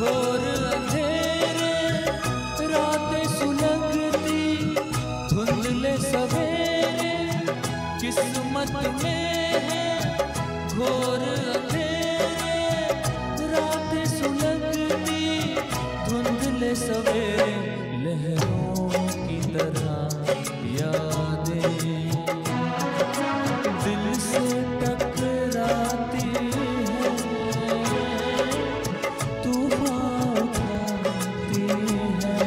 घोर अंधेरे रातें सुलगती, धुंधले सवेरे किस्मत में है। घोर अंधेरे रातें सुलगती, धुंधले सवेरे लहरों की तरह यादें दिल से टकराती है, तूफान उठाती है।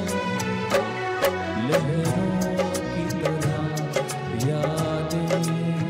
लहरों की तरह यादें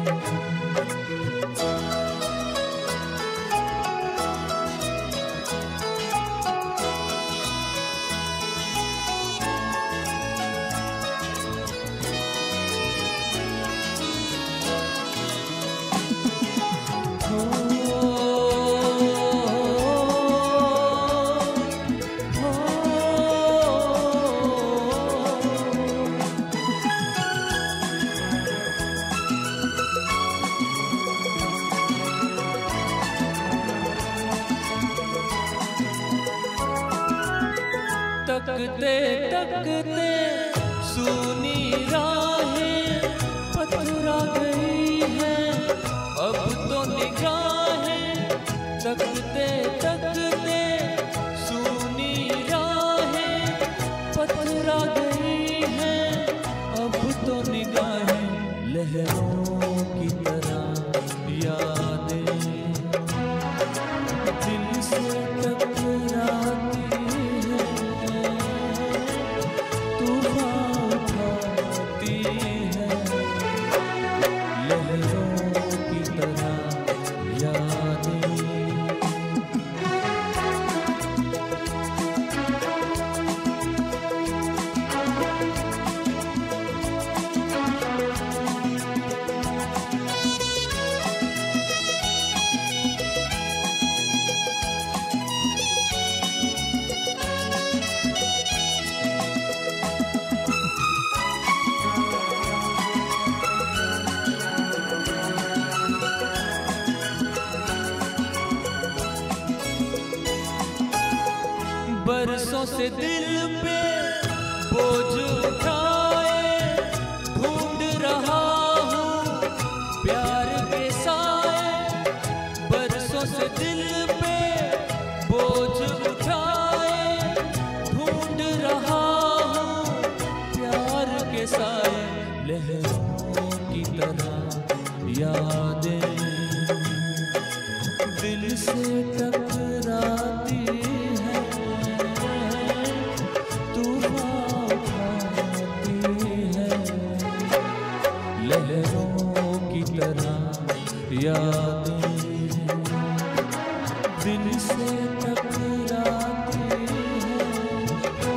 तकते तकते सूनी राहें पथरा गई हैं, अब तो निगाहें। तकते तकते सूनी राहें पथरा गई हैं, अब तो निगाहें। लहरों की तरह यादें दिल से टकराती बरसों से दिल पे बोझ उठाए, ढूंढ रहा हूँ प्यार के साए। बरसों से दिल पे बोझ उठाए, ढूंढ रहा हूँ प्यार के साए। लहरों की तरह यादें दिल से टकराती लहरों की तरह यादें दिल से टकराती है,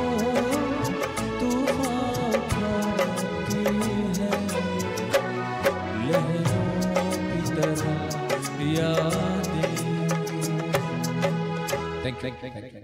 तूफान उठाती है। लहरों की तरह यादें।